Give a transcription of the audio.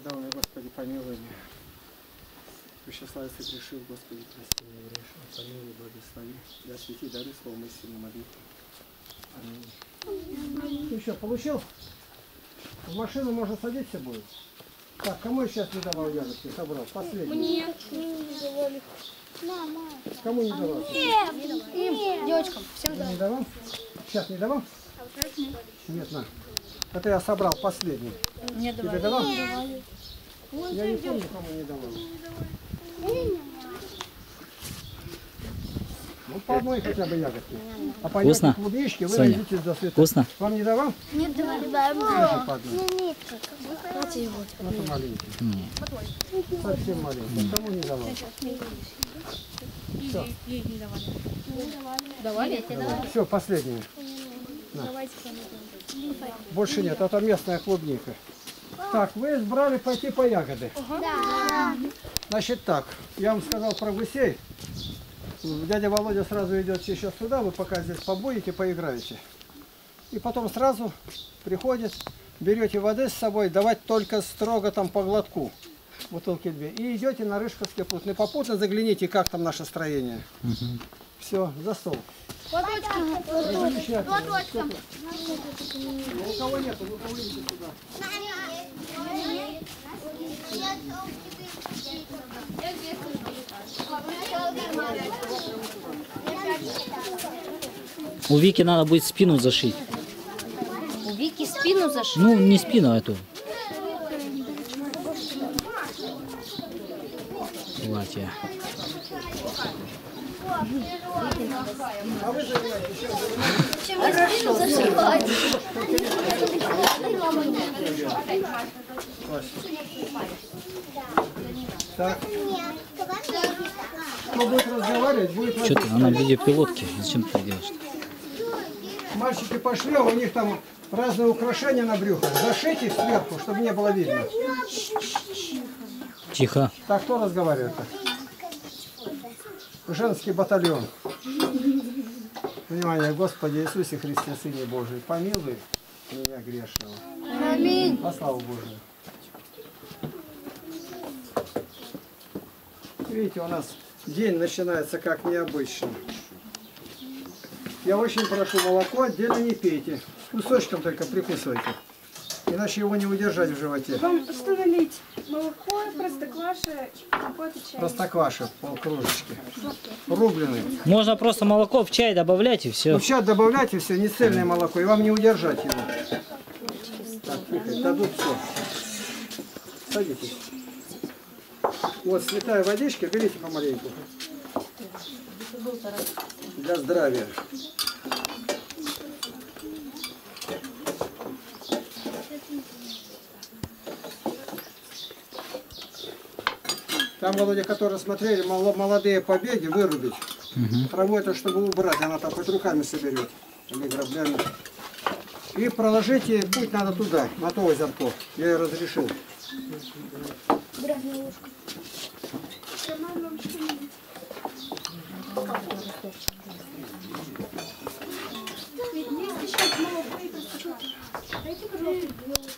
Давай, Господи, помилуй меня. Пречиславец и грешил, Господи, прости меня грешил. Помилуй, благослови. Да освети дары словом истинной молитвы. Аминь. Ну что, получил? В машину можно садиться будет? Так, кому я сейчас не давал ягодки? Собрал. Последний. Мне не давали. Кому не давал? Нет, им, девочкам, всем Не давали. давал? Сейчас не давал? Нет, на. Это я собрал последний. Не Тебе давал? Я не помню, кому не давал. Ну, по одной хотя бы ягодке. А по Вкусно? клубничке вы Соня, найдите до света. вкусно? Вам не давал? Не давали. Тоже по одной. Вот. Это маленький. Нет. Совсем маленький. Кому не давал? Все. Давали? Все, последнее. Больше нет, это местная клубника. Так, вы избрали пойти по ягоды. Да. Значит так, я вам сказал про гусей. Дядя Володя сразу идет сейчас сюда, вы пока здесь побудете, поиграете. И потом сразу приходит, берете воды с собой, давать только строго там по глотку, бутылки 2. И идете на Рыжковский пруд. И попутно загляните, как там наше строение. Все, за стол. Замечательно. У кого нету, у кого идите сюда. У Вики надо будет спину зашить. У Вики спину зашили. Ну, не спину, а эту. Платье. А вы занимаетесь еще? Чем спину зашивать? Так. Кто будет разговаривать, будет Что ты, она в видеопилотке. Зачем ты это делаешь? Мальчики пошли, а у них там разные украшения на брюхах. Зашить их сверху, чтобы не было видно. Тихо. Так, кто разговаривает-то? Женский батальон. Внимание, Господи Иисусе Христе, Сыне Божий, помилуй меня грешного. Аминь. По славу Божию. Видите, у нас день начинается как необычно. Я очень прошу, молоко отдельно не пейте. С кусочком только прикусывайте. Иначе его не удержать в животе. Вам что налить? Молоко, простокваша, компот и чай. Простокваша, полкружечки. Рубленый. Можно просто молоко в чай добавлять и Ну, все. в чай добавляйте все, не цельное молоко, и вам не удержать его. Так, тихо, дадут все. Садитесь. Вот святая водичка, берите помаленьку. Для здравия. Там, Володя, которые смотрели, молодые побеги вырубить. Траву это, чтобы убрать, она так хоть руками соберет. Или граблями. И проложите, путь надо туда, на то озерко. Я ей разрешил. Есть еще молоко и простокваша. Дайте, пожалуйста,